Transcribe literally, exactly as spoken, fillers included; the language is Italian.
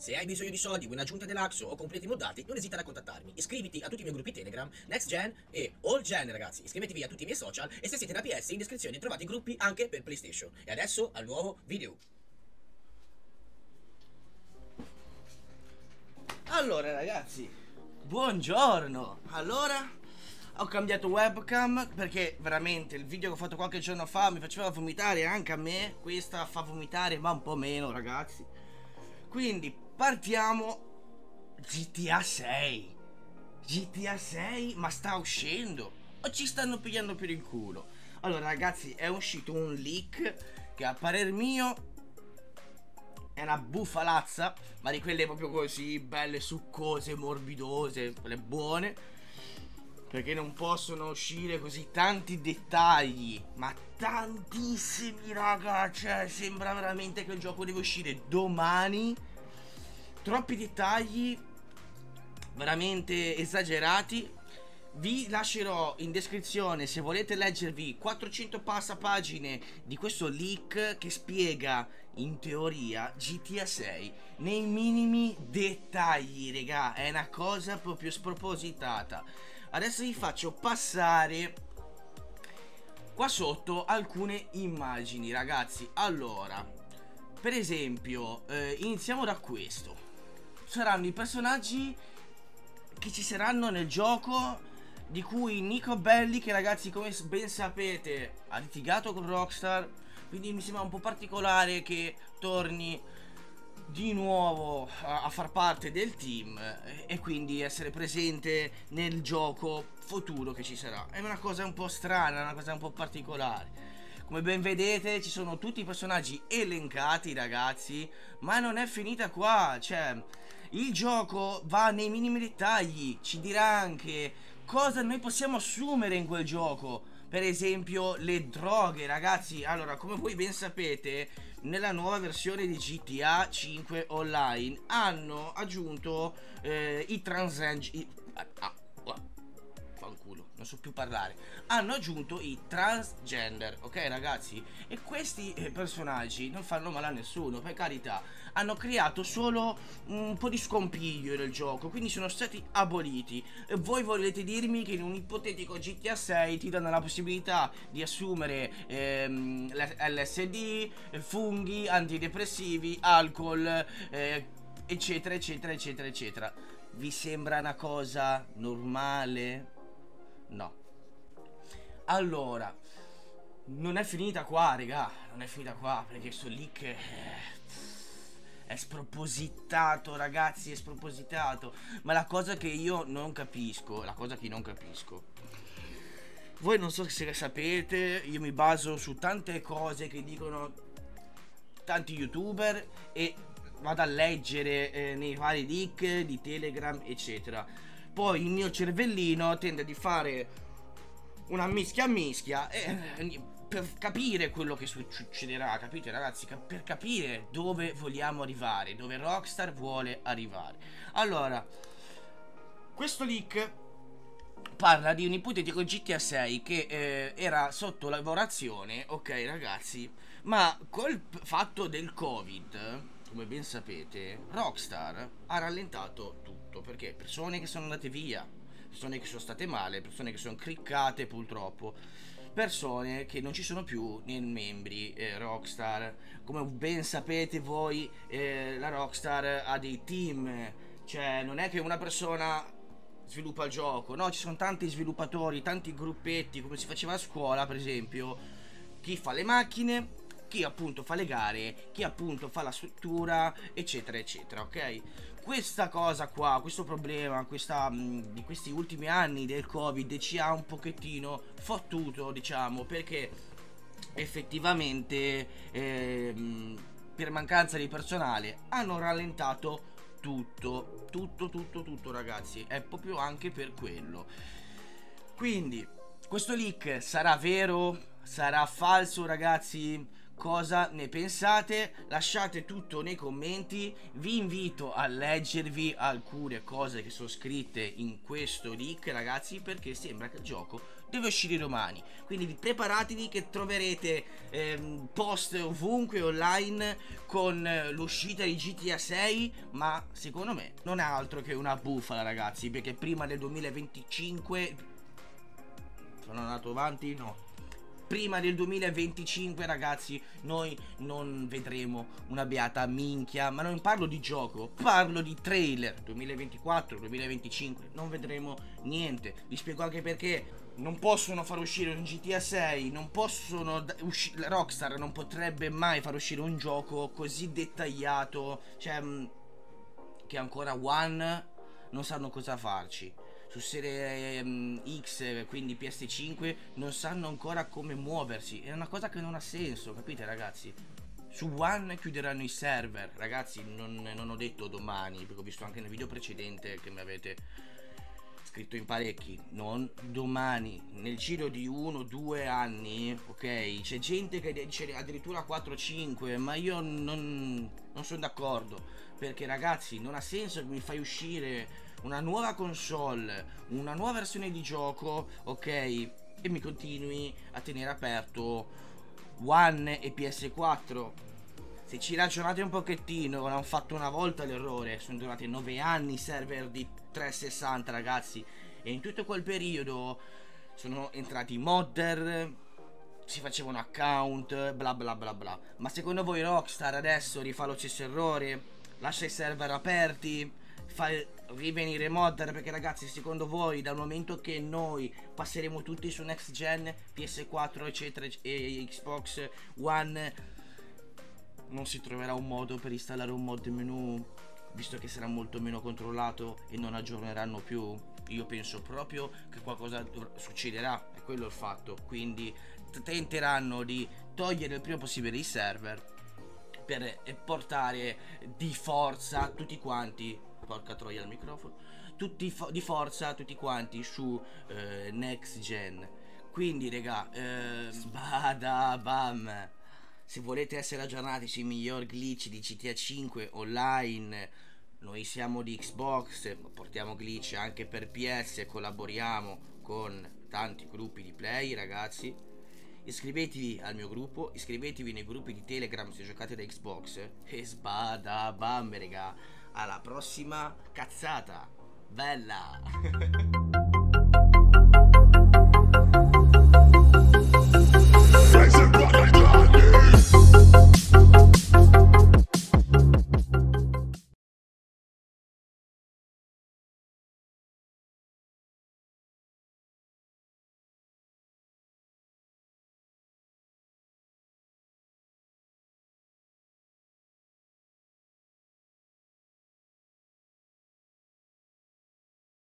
Se hai bisogno di soldi, vuoi un'aggiunta dell'Axo o completi moddati, non esitare a contattarmi. Iscriviti a tutti i miei gruppi Telegram, Next Gen e All Gen, ragazzi. Iscrivetevi a tutti i miei social e se siete da P S in descrizione trovate i gruppi anche per PlayStation. E adesso al nuovo video. Allora ragazzi, buongiorno. Allora, ho cambiato webcam perché veramente il video che ho fatto qualche giorno fa mi faceva vomitare anche a me. Questa fa vomitare ma un po' meno, ragazzi. Quindi partiamo. G T A sei. G T A sei, ma sta uscendo o ci stanno pigliando per il culo? Allora ragazzi, è uscito un leak che a parer mio è una bufalazza, ma di quelle proprio così, belle, succose, morbidose, quelle buone, perché non possono uscire così tanti dettagli, ma tantissimi, raga. Cioè, sembra veramente che il gioco deve uscire domani. Troppi dettagli, veramente esagerati. Vi lascerò in descrizione, se volete leggervi quattrocento passapagine di questo leak che spiega in teoria G T A sei nei minimi dettagli, regà. È una cosa proprio spropositata. Adesso vi faccio passare qua sotto alcune immagini, ragazzi. Allora, per esempio, eh, iniziamo da questo. Saranno i personaggi che ci saranno nel gioco, di cui Nico Bellic, che ragazzi, come ben sapete, ha litigato con Rockstar, quindi mi sembra un po' particolare che torni di nuovo a, a far parte del team e, e quindi essere presente nel gioco futuro che ci sarà. È una cosa un po' strana, una cosa un po' particolare. Come ben vedete ci sono tutti i personaggi elencati, ragazzi, ma non è finita qua. Cioè, il gioco va nei minimi dettagli, ci dirà anche cosa noi possiamo assumere in quel gioco. Per esempio le droghe, ragazzi. Allora, come voi ben sapete, nella nuova versione di G T A cinque Online hanno aggiunto eh, i transgender. Ah, ah, fanculo, non so più parlare. Hanno aggiunto i transgender, ok ragazzi? E questi eh, personaggi non fanno male a nessuno, per carità. Hanno creato solo un po' di scompiglio nel gioco, quindi sono stati aboliti. E voi volete dirmi che in un ipotetico G T A sei ti danno la possibilità di assumere ehm, L S D, funghi, antidepressivi, alcol, eh, eccetera eccetera eccetera eccetera. Vi sembra una cosa normale? No. Allora, non è finita qua, regà. Non è finita qua, perché sto leak è, è spropositato, ragazzi. È spropositato. Ma la cosa che io non capisco, la cosa che non capisco, voi non so se sapete, io mi baso su tante cose che dicono tanti youtuber e vado a leggere eh, nei vari leak di Telegram, eccetera. Poi il mio cervellino tende di fare una mischia a mischia e, per capire quello che succederà, capite ragazzi? Per capire dove vogliamo arrivare, dove Rockstar vuole arrivare. Allora, questo leak parla di un ipotetico G T A sei che eh, era sotto lavorazione, ok ragazzi, ma col fatto del Covid, come ben sapete, Rockstar ha rallentato tutto, perché persone che sono andate via, persone che sono state male, persone che sono criccate purtroppo, persone che non ci sono più nei membri eh, Rockstar. Come ben sapete voi, eh, la Rockstar ha dei team, cioè non è che una persona sviluppa il gioco, no, ci sono tanti sviluppatori, tanti gruppetti, come si faceva a scuola per esempio, chi fa le macchine, chi appunto fa le gare, chi appunto fa la struttura, eccetera eccetera, ok? Questa cosa qua, questo problema, questa, mh, di questi ultimi anni del Covid ci ha un pochettino fottuto, diciamo, perché effettivamente eh, per mancanza di personale hanno rallentato tutto, tutto, tutto, tutto ragazzi, è proprio anche per quello. Quindi questo leak sarà vero? Sarà falso, ragazzi? Cosa ne pensate? Lasciate tutto nei commenti. Vi invito a leggervi alcune cose che sono scritte in questo leak, ragazzi, perché sembra che il gioco deve uscire domani, quindi preparatevi che troverete ehm, post ovunque online con eh, l'uscita di G T A sei, ma secondo me non è altro che una bufala, ragazzi, perché prima del duemilaventicinque sono andato avanti, no, prima del duemilaventicinque, ragazzi, noi non vedremo una beata minchia. Ma non parlo di gioco, parlo di trailer. Duemilaventiquattro, duemilaventicinque non vedremo niente. Vi spiego anche perché. Non possono far uscire un G T A sei, non possono usci- Rockstar non potrebbe mai far uscire un gioco così dettagliato, cioè mh, che ancora One non sanno cosa farci. Su serie um, X, quindi P S cinque, non sanno ancora come muoversi. È una cosa che non ha senso, capite, ragazzi? Su One chiuderanno i server, ragazzi. Non, non ho detto domani, perché ho visto anche nel video precedente che mi avete scritto in parecchi. Non domani, nel giro di uno due anni, ok? C'è gente che dice addirittura quattro cinque, ma io non, non sono d'accordo, perché, ragazzi, non ha senso che mi fai uscire una nuova console, una nuova versione di gioco, ok, e mi continui a tenere aperto One e P S quattro. Se ci ragionate un pochettino, hanno fatto una volta l'errore, sono durati nove anni i server di trecentosessanta, ragazzi, e in tutto quel periodo sono entrati modder, si facevano account, bla bla bla bla. Ma secondo voi Rockstar adesso rifà lo stesso errore? Lascia i server aperti? Fa rivenire modder? Perché, ragazzi, secondo voi, dal momento che noi passeremo tutti su next gen, P S quattro eccetera e Xbox One, non si troverà un modo per installare un mod menu, visto che sarà molto meno controllato e non aggiorneranno più? Io penso proprio che qualcosa succederà, è quello il fatto. Quindi tenteranno di togliere il prima possibile i server per portare di forza tutti quanti, porca troia il microfono, tutti fo- di forza tutti quanti su eh, next gen. Quindi, raga, eh, sbada bam, se volete essere aggiornati sui miglior glitch di G T A cinque online, noi siamo di Xbox, portiamo glitch anche per P S, collaboriamo con tanti gruppi di play, ragazzi. Iscrivetevi al mio gruppo, iscrivetevi nei gruppi di Telegram se giocate da Xbox, e sbada bam, raga, alla prossima cazzata bella.